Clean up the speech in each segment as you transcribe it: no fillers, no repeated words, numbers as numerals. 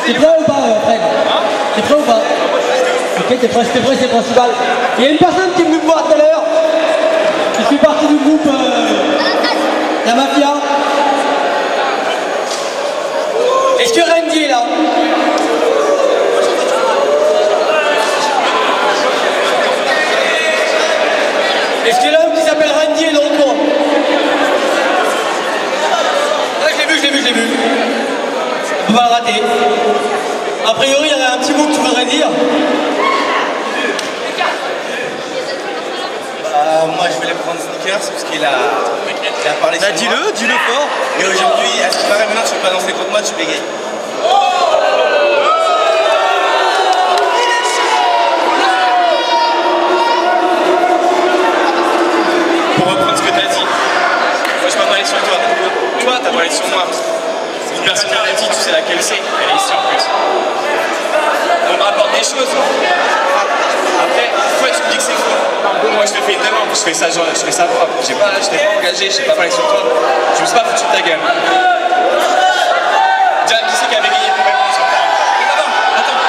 T'es prêt ou pas, Fred? T'es prêt ou pas? Ok, t'es prêt, c'est le principal. Il y a une personne qui est venue me voir tout à l'heure, qui fait partie du groupe La Mafia. Est-ce que Randy est là? Est-ce que l'homme qui s'appelle Randy est dans le coin? Ah, je l'ai vu. On va le rater. A priori, il y a un petit mot que tu voudrais dire. Moi, je voulais prendre Sneakers parce qu'il a parlé sur moi. Dis-le fort. Et aujourd'hui, à ce qui paraît maintenant, tu peux pas danser contre moi, tu bégayes. Pour reprendre ce que t'as dit, moi je vais pas parler sur toi. Toi, t'as parlé sur moi. Une personne qui a dit, tu sais laquelle c'est. Elle est ici en plus. On me rapporte des choses. Après, pourquoi tu me dis que c'est faux? Moi je te fais une demande, je fais ça propre. Je t'ai pas engagé, je t'ai pas parlé sur toi. Je me suis pas foutu de ta gueule. Déjà, qui c'est qui a bégayé pour répondre sur ta gueule? Attends.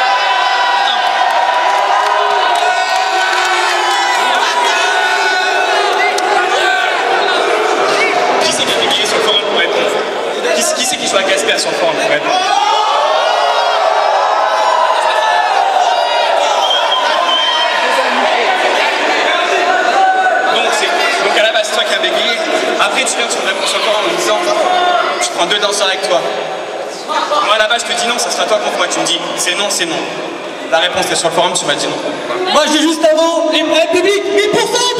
Qui c'est qui a bégayé sur le forum pour répondre? Qui c'est qui joue à Casper sur le forum pour répondre? Donc à la base, c'est toi qui as bégayé. Après, tu viens, tu me réponds sur le forum en me disant je prends 2 danseurs avec toi. Moi, à la base, je te dis non, ça sera toi contre moi. Tu me dis c'est non, c'est non. La réponse est sur le forum, tu m'as dit non. Moi, j'ai juste avant, les Républiques, 1000%.